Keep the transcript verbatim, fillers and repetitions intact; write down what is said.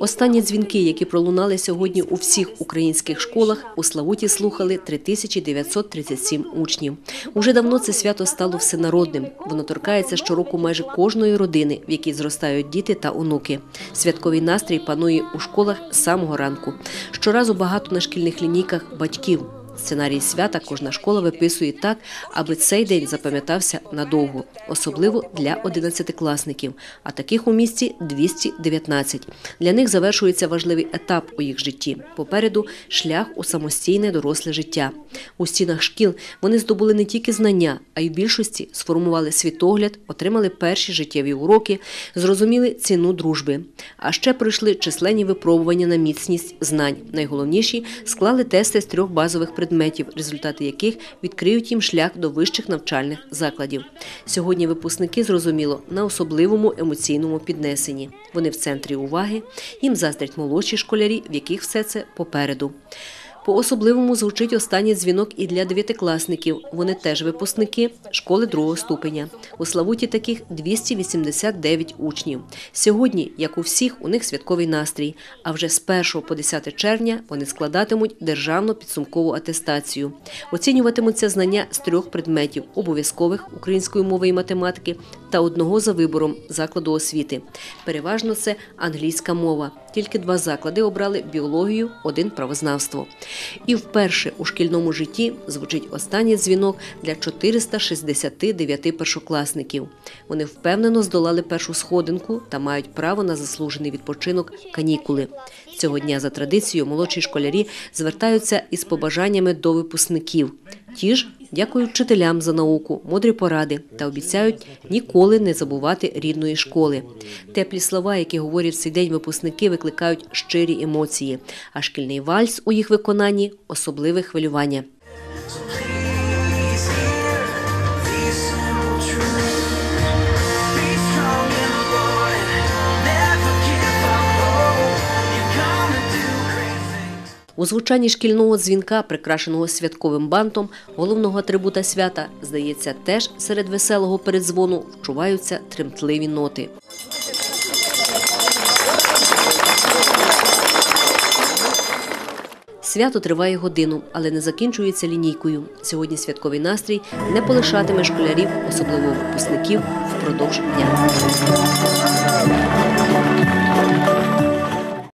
Останні дзвінки, які пролунали сьогодні у всіх українських школах, у Славуті слухали три тисячі дев'ятсот тридцять сім учнів. Уже давно це свято стало всенародним. Воно торкається щороку майже кожної родини, в якій зростають діти та онуки. Святковий настрій панує у школах з самого ранку. Щоразу багато на шкільних лінійках батьків. Сценарій свята кожна школа виписує так, аби цей день запам'ятався надовго, особливо для одинадцятикласників, а таких у місті двісті дев'ятнадцять. Для них завершується важливий етап у їх житті. Попереду – шлях у самостійне доросле життя. У стінах шкіл вони здобули не тільки знання, а й в більшості сформували світогляд, отримали перші життєві уроки, зрозуміли ціну дружби. А ще пройшли численні випробування на міцність знань. Найголовніші – склали тести з трьох базових предметів. предметів, результати яких відкриють їм шлях до вищих навчальних закладів. Сьогодні випускники, зрозуміло, на особливому емоційному піднесенні. Вони в центрі уваги, їм заздрять молодші школярі, в яких все це попереду. По-особливому звучить останній дзвінок і для дев'ятикласників. Вони теж випускники школи другого ступеня. У Славуті таких двісті вісімдесят дев'ять учнів. Сьогодні, як у всіх, у них святковий настрій. А вже з першого по десяте червня вони складатимуть державну підсумкову атестацію. Оцінюватимуться знання з трьох предметів – обов'язкових – української мови і математики та одного за вибором закладу освіти. Переважно це англійська мова. Тільки два заклади обрали біологію, один – правознавство. І вперше у шкільному житті звучить останній дзвінок для чотириста шістдесят дев'ять першокласників. Вони впевнено здолали першу сходинку та мають право на заслужений відпочинок – канікули. Цього дня за традицією молодші школярі звертаються із побажаннями до випускників. Ті ж дякують вчителям за науку, мудрі поради та обіцяють ніколи не забувати рідної школи. Теплі слова, які говорять в цей день випускники, викликають щирі емоції, а шкільний вальс у їх виконанні – особливе хвилювання. У звучанні шкільного дзвінка, прикрашеного святковим бантом, головного атрибута свята, здається, теж серед веселого передзвону вчуваються тремтливі ноти. Свято триває годину, але не закінчується лінійкою. Сьогодні святковий настрій не полишатиме школярів, особливо випускників, впродовж дня.